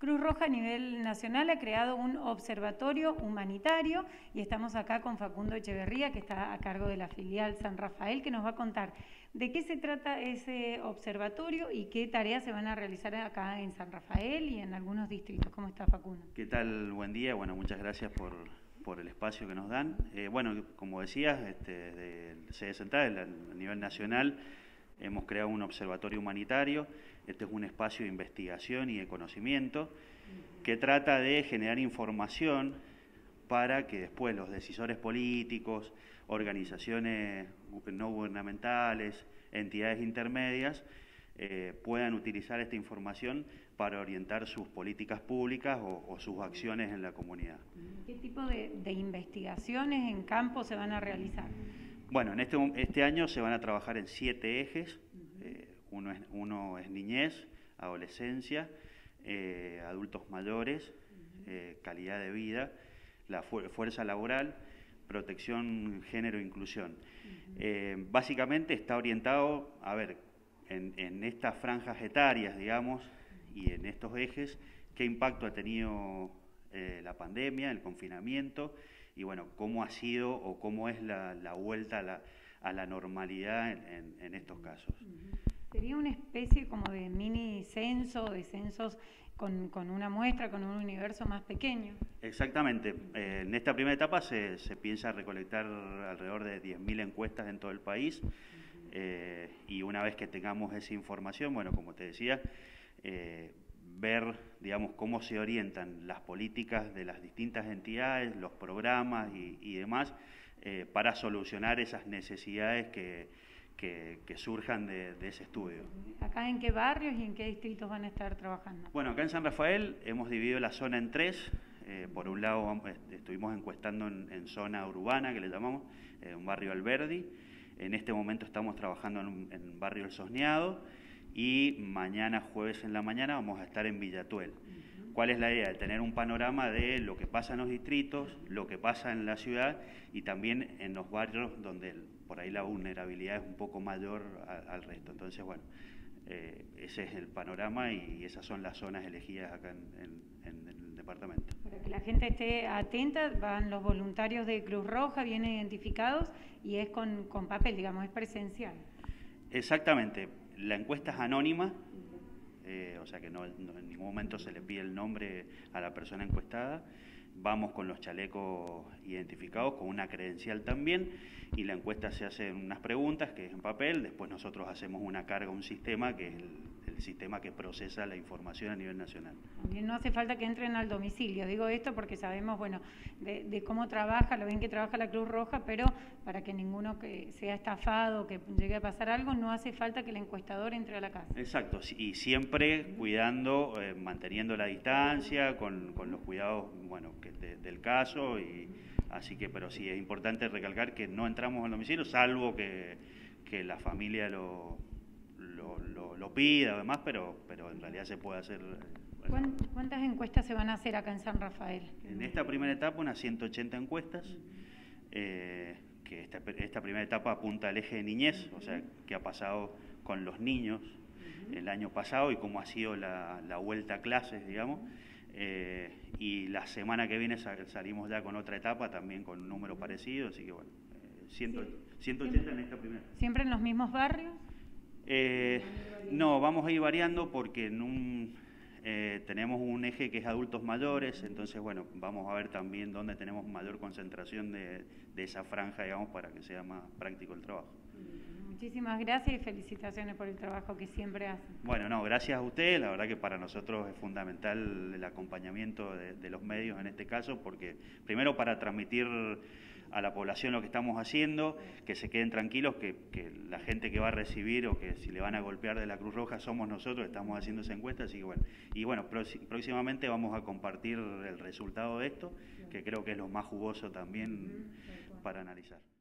Cruz Roja a nivel nacional ha creado un observatorio humanitario y estamos acá con Facundo Echeverría, que está a cargo de la filial San Rafael, que nos va a contar de qué se trata ese observatorio y qué tareas se van a realizar acá en San Rafael y en algunos distritos. ¿Cómo está, Facundo? ¿Qué tal? Buen día. Bueno, muchas gracias por el espacio que nos dan. Bueno, como decías, desde el sede central, a nivel nacional, hemos creado un observatorio humanitario. Este es un espacio de investigación y de conocimiento que trata de generar información para que después los decisores políticos, organizaciones no gubernamentales, entidades intermedias, puedan utilizar esta información para orientar sus políticas públicas o sus acciones en la comunidad. ¿Qué tipo de investigaciones en campo se van a realizar? Bueno, en este año se van a trabajar en 7 ejes. Uno es niñez, adolescencia, adultos mayores, calidad de vida, la fuerza laboral, protección, género e inclusión. Básicamente está orientado, a ver, en estas franjas etarias, digamos, y en estos ejes, qué impacto ha tenido la pandemia, el confinamiento, y bueno, cómo ha sido o cómo es la vuelta a la normalidad en estos casos. Sería una especie como de mini censo, de censos con una muestra, con un universo más pequeño. Exactamente. En esta primera etapa se piensa recolectar alrededor de 10.000 encuestas en todo el país, y una vez que tengamos esa información, bueno, como te decía, ver, digamos, cómo se orientan las políticas de las distintas entidades, los programas y demás, para solucionar esas necesidades que surjan de ese estudio. ¿Acá en qué barrios y en qué distritos van a estar trabajando? Bueno, acá en San Rafael hemos dividido la zona en 3. Por un lado estuvimos encuestando en zona urbana, que le llamamos, un barrio Alberdi. En este momento estamos trabajando en barrio El Sosneado y mañana, jueves en la mañana, vamos a estar en Villatuel. ¿Cuál es la idea? De tener un panorama de lo que pasa en los distritos, lo que pasa en la ciudad y también en los barrios donde por ahí la vulnerabilidad es un poco mayor al resto. Entonces, bueno, ese es el panorama y esas son las zonas elegidas acá en el departamento. Para que la gente esté atenta, van los voluntarios de Cruz Roja bien identificados y es con papel, digamos, es presencial. Exactamente. La encuesta es anónima. O sea que no, en ningún momento se le pide el nombre a la persona encuestada. Vamos con los chalecos identificados, con una credencial también, y la encuesta se hace en unas preguntas, que es en papel, después nosotros hacemos una carga, un sistema, que es el sistema que procesa la información a nivel nacional. También no hace falta que entren al domicilio, digo esto porque sabemos, bueno, de cómo trabaja, lo bien que trabaja la Cruz Roja, pero para que ninguno que sea estafado, que llegue a pasar algo, no hace falta que el encuestador entre a la casa. Exacto, y siempre cuidando, manteniendo la distancia, con los cuidados, bueno, del caso, y así que, pero sí es importante recalcar que no entramos al domicilio, salvo que la familia lo pida, además, pero en realidad se puede hacer. ¿Cuántas encuestas se van a hacer acá en San Rafael? En esta primera etapa unas 180 encuestas, que esta primera etapa apunta al eje de niñez, o sea, qué ha pasado con los niños el año pasado y cómo ha sido la vuelta a clases, digamos. Y la semana que viene salimos ya con otra etapa, también con un número parecido, así que bueno, 180 en esta primera. ¿Siempre en los mismos barrios? No, vamos a ir variando porque tenemos un eje que es adultos mayores, entonces bueno, vamos a ver también dónde tenemos mayor concentración de esa franja, digamos, para que sea más práctico el trabajo. Muchísimas gracias y felicitaciones por el trabajo que siempre hacen. Bueno, no, gracias a ustedes, la verdad que para nosotros es fundamental el acompañamiento de los medios en este caso, porque primero para transmitir a la población lo que estamos haciendo, que se queden tranquilos, que la gente que va a recibir o que si le van a golpear de la Cruz Roja somos nosotros, estamos haciendo esa encuesta, así que bueno. Y bueno, próximamente vamos a compartir el resultado de esto, que creo que es lo más jugoso también para analizar.